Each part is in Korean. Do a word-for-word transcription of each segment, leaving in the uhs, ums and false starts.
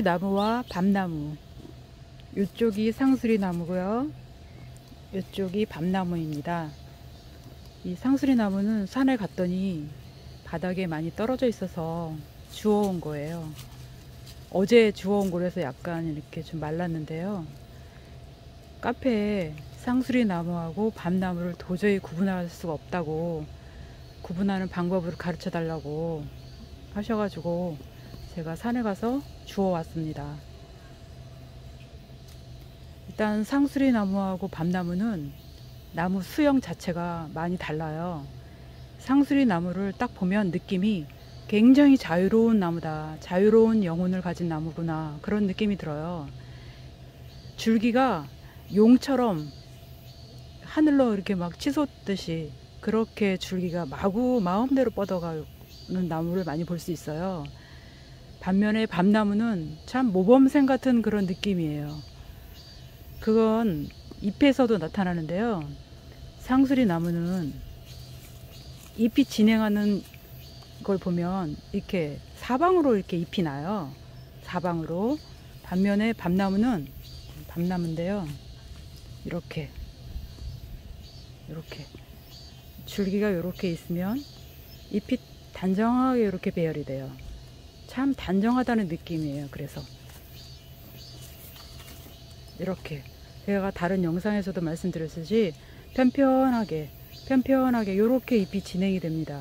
상수리나무와 밤나무, 이쪽이 상수리나무고요, 이쪽이 밤나무입니다. 이 상수리나무는 산에 갔더니 바닥에 많이 떨어져 있어서 주워온 거예요. 어제 주워온 거라서 약간 이렇게 좀 말랐는데요. 카페에 상수리나무하고 밤나무를 도저히 구분할 수가 없다고, 구분하는 방법을 가르쳐 달라고 하셔가지고 제가 산에 가서 주워 왔습니다. 일단 상수리나무하고 밤나무는 나무 수형 자체가 많이 달라요. 상수리나무를 딱 보면 느낌이 굉장히 자유로운 나무다, 자유로운 영혼을 가진 나무구나, 그런 느낌이 들어요. 줄기가 용처럼 하늘로 이렇게 막 치솟듯이 그렇게 줄기가 마구 마음대로 뻗어가는 나무를 많이 볼 수 있어요. 반면에 밤나무는 참 모범생 같은 그런 느낌이에요. 그건 잎에서도 나타나는데요. 상수리나무는 잎이 진행하는 걸 보면 이렇게 사방으로 이렇게 잎이 나요. 사방으로. 반면에 밤나무는, 밤나무인데요, 이렇게 이렇게 줄기가 이렇게 있으면 잎이 단정하게 이렇게 배열이 돼요. 참 단정하다는 느낌이에요. 그래서 이렇게 제가 다른 영상에서도 말씀드렸듯이 편편하게 편편하게 이렇게 잎이 진행이 됩니다.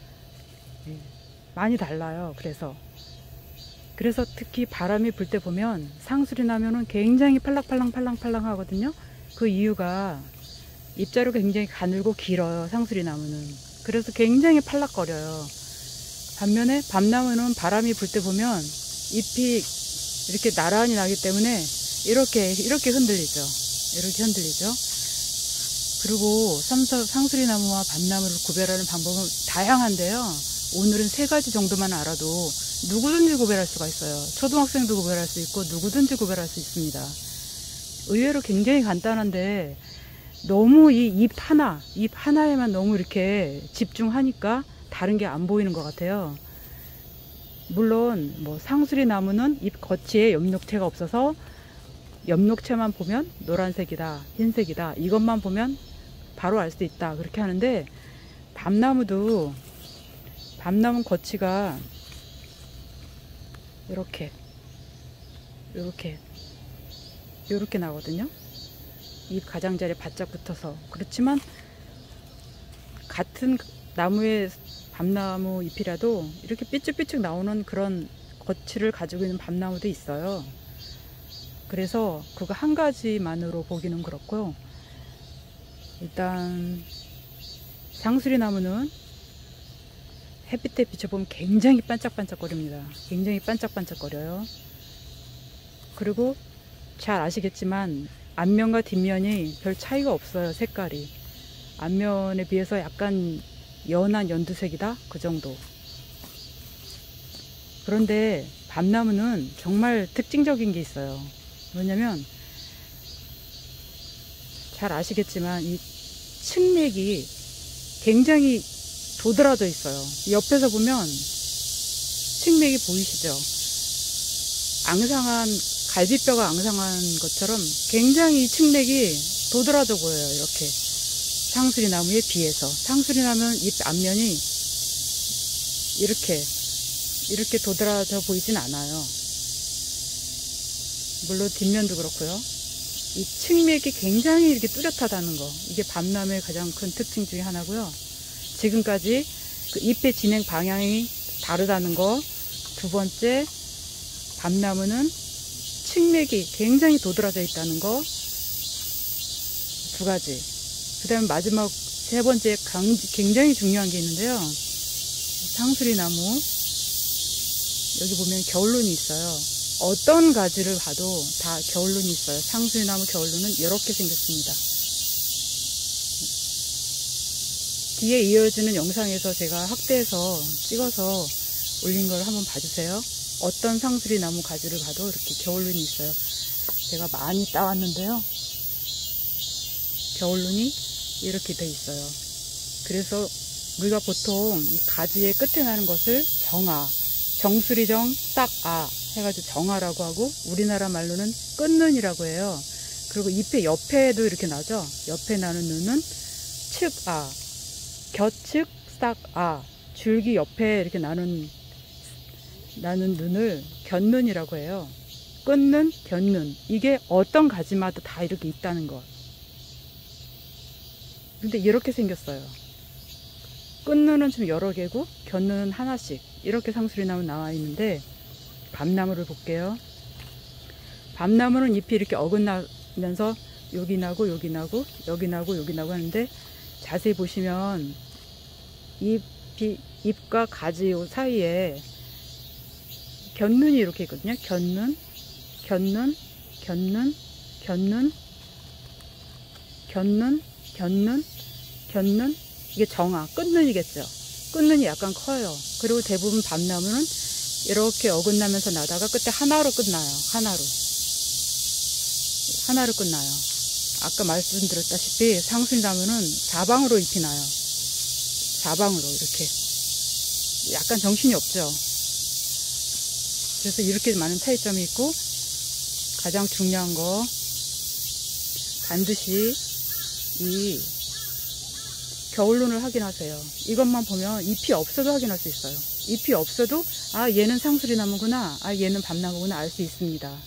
많이 달라요. 그래서 그래서 특히 바람이 불 때 보면 상수리나무는 굉장히 팔랑팔랑 팔랑팔랑 하거든요. 그 이유가 잎자루가 굉장히 가늘고 길어요. 상수리나무는. 그래서 굉장히 팔락거려요. 반면에 밤나무는 바람이 불 때 보면 잎이 이렇게 나란히 나기 때문에 이렇게 이렇게 흔들리죠. 이렇게 흔들리죠. 그리고 상수리나무와 밤나무를 구별하는 방법은 다양한데요. 오늘은 세 가지 정도만 알아도 누구든지 구별할 수가 있어요. 초등학생도 구별할 수 있고 누구든지 구별할 수 있습니다. 의외로 굉장히 간단한데 너무 이 잎 하나, 잎 하나에만 너무 이렇게 집중하니까 다른 게 안 보이는 것 같아요. 물론 뭐 상수리나무는 잎 겉에 엽록체가 없어서 엽록체만 보면 노란색이다, 흰색이다, 이것만 보면 바로 알 수 있다, 그렇게 하는데 밤나무도, 밤나무 겉이가 이렇게 이렇게 이렇게 나거든요. 잎 가장자리에 바짝 붙어서. 그렇지만 같은 나무의 밤나무 잎이라도 이렇게 삐쭉삐쭉 나오는 그런 겉을 가지고 있는 밤나무도 있어요. 그래서 그거 한 가지만으로 보기는 그렇고요. 일단 상수리나무는 햇빛에 비춰보면 굉장히 반짝반짝거립니다. 굉장히 반짝반짝거려요. 그리고 잘 아시겠지만 앞면과 뒷면이 별 차이가 없어요. 색깔이 앞면에 비해서 약간 연한 연두색이다, 그 정도. 그런데 밤나무는 정말 특징적인 게 있어요. 뭐냐면 잘 아시겠지만 이 측맥이 굉장히 도드라져 있어요. 옆에서 보면 측맥이 보이시죠? 앙상한, 갈비뼈가 앙상한 것처럼 굉장히 측맥이 도드라져 보여요. 이렇게 상수리나무에 비해서. 상수리나무는 잎 앞면이 이렇게 이렇게 도드라져 보이진 않아요. 물론 뒷면도 그렇고요. 이 측맥이 굉장히 이렇게 뚜렷하다는 거, 이게 밤나무의 가장 큰 특징 중에 하나고요. 지금까지 그 잎의 진행 방향이 다르다는 거, 두 번째, 밤나무는 측맥이 굉장히 도드라져 있다는 거, 두 가지. 그 다음에 마지막 세 번째 굉장히 중요한 게 있는데요. 상수리나무 여기 보면 겨울눈이 있어요. 어떤 가지를 봐도 다 겨울눈이 있어요. 상수리나무 겨울눈은 이렇게 생겼습니다. 뒤에 이어지는 영상에서 제가 확대해서 찍어서 올린 걸 한번 봐주세요. 어떤 상수리나무 가지를 봐도 이렇게 겨울눈이 있어요. 제가 많이 따왔는데요. 겨울눈이 이렇게 돼 있어요. 그래서 우리가 보통 이 가지의 끝에 나는 것을 정아, 정수리정 딱 아, 해가지고 정아라고 하고, 우리나라 말로는 끝눈이라고 해요. 그리고 잎의 옆에도 이렇게 나죠. 옆에 나는 눈은 측아, 곁측 싹아, 줄기 옆에 이렇게 나는 나는 눈을 곁눈이라고 해요. 끝눈, 곁눈, 이게 어떤 가지마다 다 이렇게 있다는 것. 근데 이렇게 생겼어요. 끝눈은 좀 여러 개고 곁눈은 하나씩, 이렇게 상수리나무 나와 있는데, 밤나무를 볼게요. 밤나무는 잎이 이렇게 어긋나면서 여기 나고 여기 나고 여기 나고 여기 나고 하는데, 자세히 보시면 잎이, 잎과 가지 사이에 곁눈이 이렇게 있거든요. 곁눈, 곁눈, 곁눈, 곁눈, 곁눈, 곁눈, 곁눈, 이게 정아, 끝눈이겠죠. 끝눈이 약간 커요. 그리고 대부분 밤나무는 이렇게 어긋나면서 나다가 끝에 하나로 끝나요. 하나로. 하나로 끝나요. 아까 말씀드렸다시피 상수리나무는 사방으로 잎이 나요. 사방으로 이렇게. 약간 정신이 없죠. 그래서 이렇게 많은 차이점이 있고, 가장 중요한 거, 반드시 이 겨울눈을 확인하세요. 이것만 보면 잎이 없어도 확인할 수 있어요. 잎이 없어도 아, 얘는 상수리나무구나, 아, 얘는 밤나무구나 알 수 있습니다.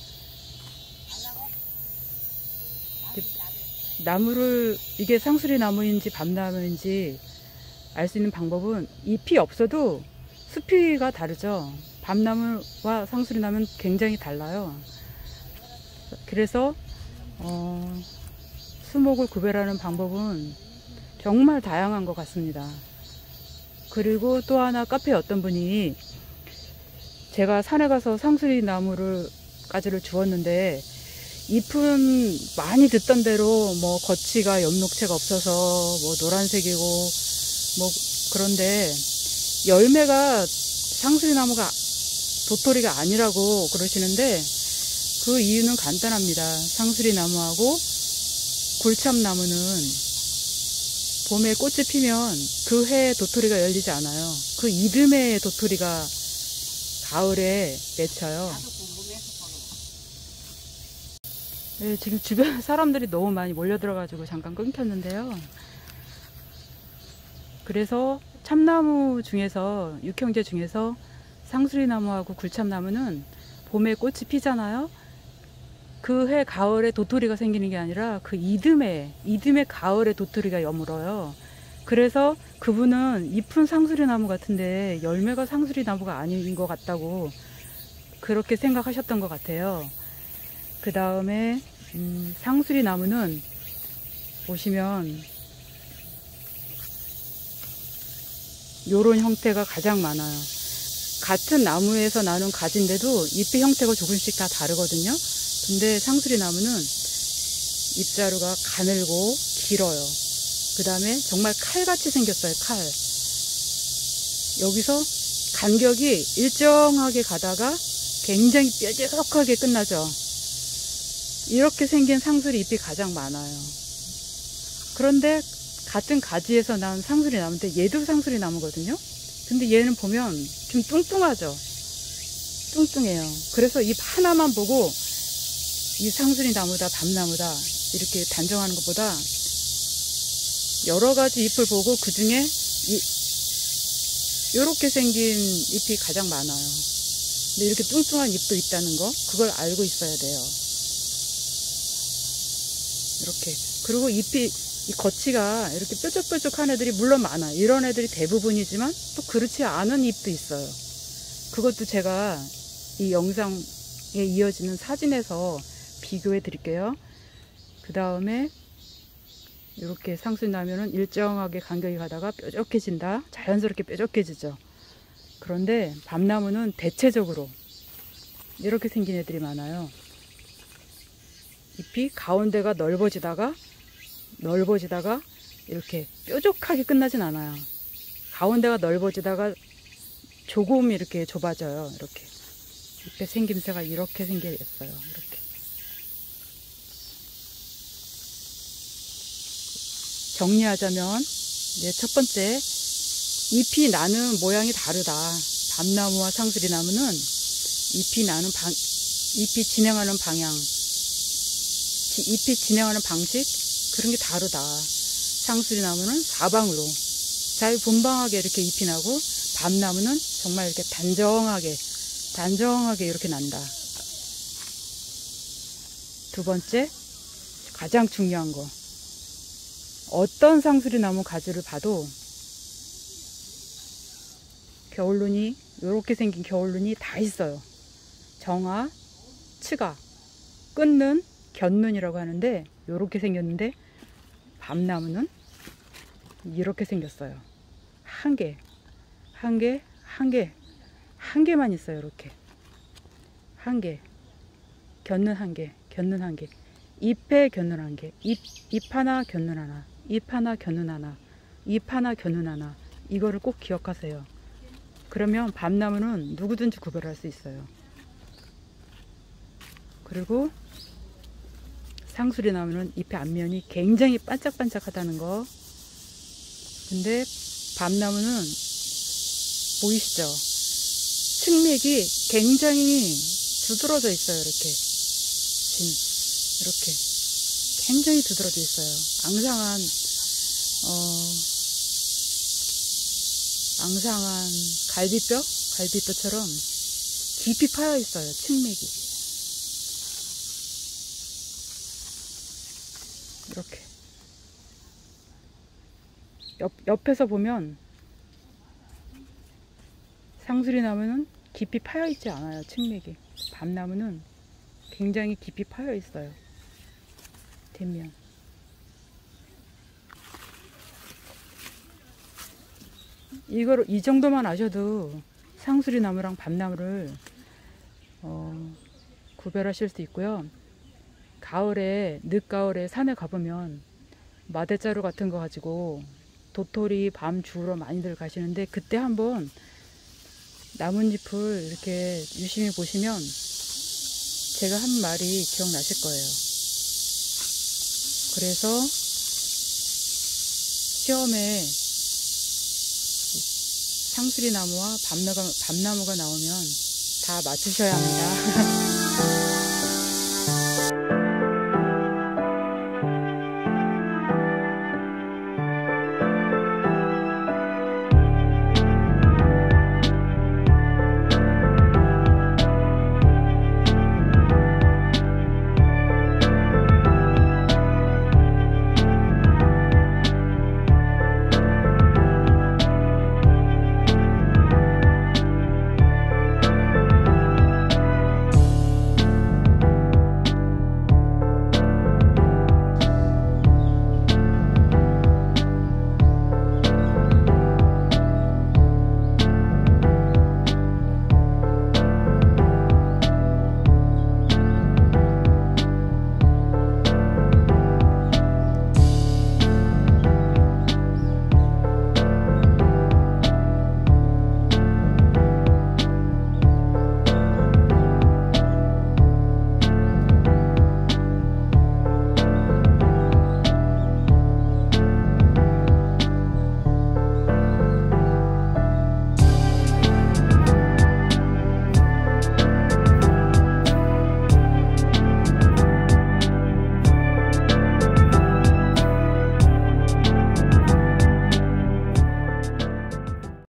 나무를, 이게 상수리나무인지 밤나무인지 알 수 있는 방법은, 잎이 없어도 수피가 다르죠. 밤나무와 상수리나무는 굉장히 달라요. 그래서 어, 수목을 구별하는 방법은 정말 다양한 것 같습니다. 그리고 또 하나, 카페에 어떤 분이, 제가 산에 가서 상수리나무를 가지를 주웠는데, 잎은 많이 듣던 대로 뭐 겉이가 엽록체가 없어서 뭐 노란색이고 뭐 그런데, 열매가 상수리나무가 도토리가 아니라고 그러시는데, 그 이유는 간단합니다. 상수리나무하고 굴참나무는 봄에 꽃이 피면 그 해에 도토리가 열리지 않아요. 그 이듬해에 도토리가 가을에 맺혀요. 네, 지금 주변 사람들이 너무 많이 몰려들어가지고 잠깐 끊겼는데요. 그래서 참나무 중에서, 육형제 중에서 상수리나무하고 굴참나무는 봄에 꽃이 피잖아요. 그 해 가을에 도토리가 생기는 게 아니라 그 이듬해, 이듬해 가을에 도토리가 여물어요. 그래서 그분은 잎은 상수리나무 같은데 열매가 상수리나무가 아닌 것 같다고 그렇게 생각하셨던 것 같아요. 그 다음에 음, 상수리나무는 보시면 요런 형태가 가장 많아요. 같은 나무에서 나는 가지인데도 잎의 형태가 조금씩 다 다르거든요. 근데 상수리나무는 잎자루가 가늘고 길어요. 그 다음에 정말 칼같이 생겼어요. 칼. 여기서 간격이 일정하게 가다가 굉장히 뾰족하게 끝나죠. 이렇게 생긴 상수리 잎이 가장 많아요. 그런데 같은 가지에서 난 상수리나무인데 얘도 상수리나무거든요. 근데 얘는 보면 좀 뚱뚱하죠. 뚱뚱해요. 그래서 잎 하나만 보고 이 상수리나무다 밤나무다 이렇게 단정하는 것보다 여러 가지 잎을 보고 그 중에 이렇게 생긴 잎이 가장 많아요. 근데 이렇게 뚱뚱한 잎도 있다는 거, 그걸 알고 있어야 돼요. 이렇게. 그리고 잎이, 이 겉이가 이렇게 뾰족뾰족한 애들이 물론 많아요. 이런 애들이 대부분이지만 또 그렇지 않은 잎도 있어요. 그것도 제가 이 영상에 이어지는 사진에서 비교해 드릴게요. 그 다음에 이렇게 상수리나무는 일정하게 간격이 가다가 뾰족해진다. 자연스럽게 뾰족해지죠. 그런데 밤나무는 대체적으로 이렇게 생긴 애들이 많아요. 잎이 가운데가 넓어지다가 넓어지다가 이렇게 뾰족하게 끝나진 않아요. 가운데가 넓어지다가 조금 이렇게 좁아져요. 이렇게 잎의 생김새가 이렇게 생겼어요. 이렇게. 정리하자면 이제 첫 번째, 잎이 나는 모양이 다르다. 밤나무와 상수리나무는 잎이 나는 방, 잎이 진행하는 방향, 잎이 진행하는 방식, 그런 게 다르다. 상수리나무는 사방으로 자유분방하게 이렇게 잎이 나고, 밤나무는 정말 이렇게 단정하게, 단정하게 이렇게 난다. 두 번째, 가장 중요한 거. 어떤 상수리나무 가지를 봐도 겨울눈이, 이렇게 생긴 겨울눈이 다 있어요. 정화, 치가, 끝눈, 곁눈이라고 하는데 이렇게 생겼는데, 밤나무는 이렇게 생겼어요. 한 개, 한 개, 한 개, 한 개만 있어요. 이렇게 한 개, 곁눈 한 개, 곁눈 한 개, 잎에 곁눈 한 개, 잎, 잎 하나, 곁눈 하나, 잎 하나, 곁눈 하나, 잎 하나, 곁눈 하나. 이거를 꼭 기억하세요. 그러면 밤나무는 누구든지 구별할 수 있어요. 그리고 상수리나무는 잎의 앞면이 굉장히 반짝반짝하다는 거. 근데 밤나무는 보이시죠? 측맥이 굉장히 두드러져 있어요. 이렇게 진, 이렇게 굉장히 두드러져 있어요. 앙상한 어, 앙상한 갈비뼈? 갈비뼈처럼 깊이 파여 있어요. 측맥이 이렇게. 옆, 옆에서 보면 상수리나무는 깊이 파여 있지 않아요. 측맥이. 밤나무는 굉장히 깊이 파여 있어요. 뒷면. 이걸 이 정도만 아셔도 상수리나무랑 밤나무를 어, 구별하실 수 있고요. 가을에, 늦가을에 산에 가보면 마대자루 같은 거 가지고 도토리, 밤 주우러 많이들 가시는데, 그때 한번 나뭇잎을 이렇게 유심히 보시면 제가 한 말이 기억나실 거예요. 그래서 시험에 상수리나무와 밤나무가, 밤나무가 나오면 다 맞추셔야 합니다.